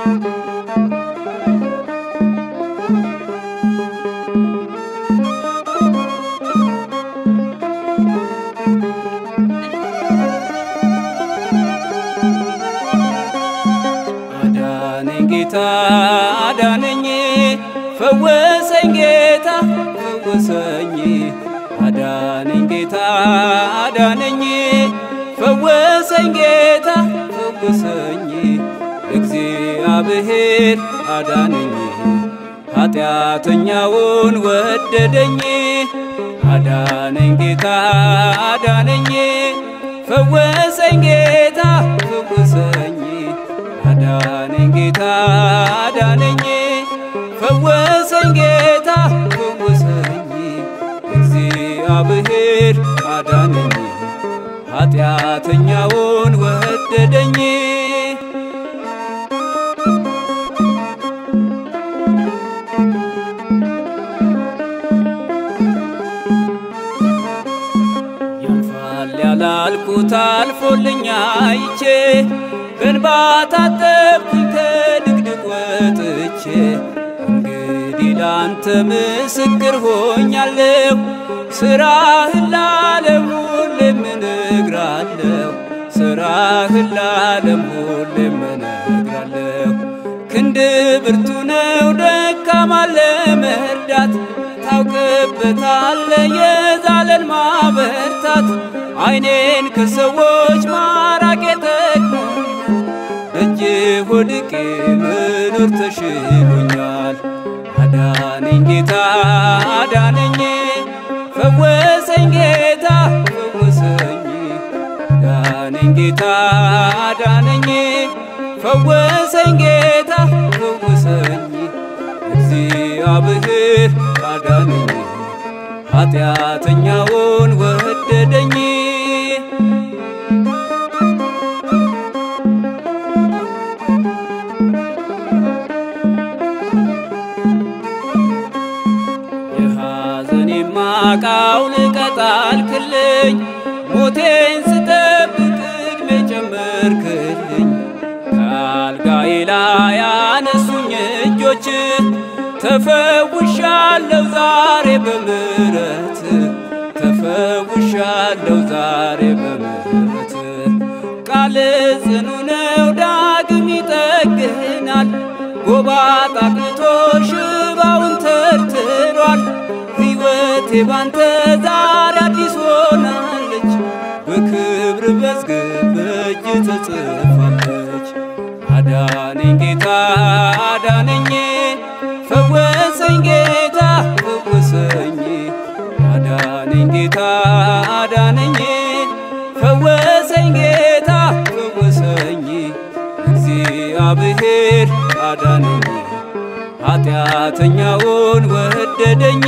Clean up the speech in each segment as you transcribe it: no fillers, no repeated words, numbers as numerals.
ጌታ አዳነኝ ፈወሰኝ ጌታ ፈወሰኝ አዳነኝ ጌታ አዳነኝ ፈወሰኝ ጌታ ፈወሰኝ እግዚአብሔር አዳነኝ ኃጢአተኛውን ወደደኝ አዳነኝ ጌታ አዳነኝ ፈወሰኝ ጌታ ፈወሰኝ አዳነኝ ጌታ አዳነኝ ፈወሰኝ ጌታ ፈወሰኝ እግዚአብሔር አዳነኝ ኃጢአተኛውን ወደደኝ ያልፋል ያላልኩት አልፎልኝ አይቼ በእንባ ታጠብኩኝ ከድቅድቅ ወጥቼ እንግዲህ ላንተ ምስክር ሆኛለሁ ስራህን ለዓለም ሁሌም እነግራለሁ ስራህን ለዓለም ሁሌም እነግራለሁ ክንድ ብርቱ ነው ደካማን ለመርዳት ታውቅበታለህ የዛለን ማበርታት ዓይኔን ከሰዎች ማራቅ ጠቅሞኛል ደጅ ወድቄ መኖር ተሽሎኛል አዳነኝ ጌታ አዳነኝ ፈወሰኝ ጌታ ፈወሰኝ አዳነኝ ጌታ አዳነኝ ፈወሰኝ ጌታ ፈወሰኝ እግዚአብሔር አዳነኝ ኃጢአተኛውን ወደደኝ ማቃው ልቀጣልክልኝ ሞቴን ስጠብቅ ዕድሜ ጨመርክልኝ ከአልጋዬ ላይ ያነሱኝ እጆች ተፈውሻለሁ ዛሬ በምህረት ተፈውሻለሁ ዛሬ በምህረት ቃል ጽኑ ነው ዳግም ይጠግናል ጎባጣ አቅንቶ ሽባውን ተርትሯል ሕይወቴ ባንተ ዛሬ አዲስ ሆናለች በክብር መዝገብ በእጅ ተጽፋለች አዳነኝ ጌታ አዳነኝ ፈወሰኝ ጌታ ፈወሰኝ አዳነኝ ጌታ አዳነኝ ፈወሰኝ ጌታ ፈወሰኝ እግዚአብሔር አዳነኝ ኃጢአተኛውን ወደደኝ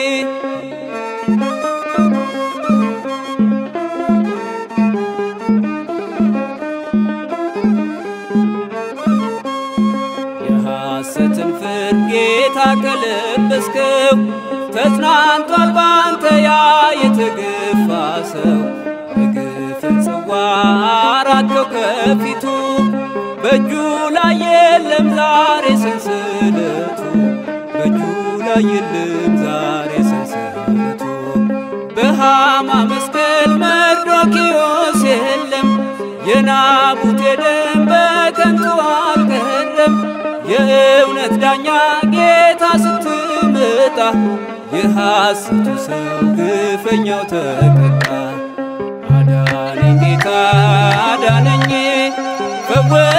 የሐሰትን ፍርድ ጌታ ከለበስከው ተጽናንቷል ባንተ ያ የተገፋ ሰው የግፍን ጽዋ አራቅከው ከፊቱ በእጁ ላይ የለም ዛሬ ሰንሰለቱ በእጁ ላይ የለም ዛሬ ሰንሰለቱ በሃማ መስቀል መርዶክዮስ የለም የናቡቴ ደም በከንቱ አልቀረም የእውነት ዳኛ ጌታ ስትመጣ የሐሰቱ ሰው ግፈኛው ተቀጣ አዳነኝ ጌታ አዳነኝ ፈወሰኝ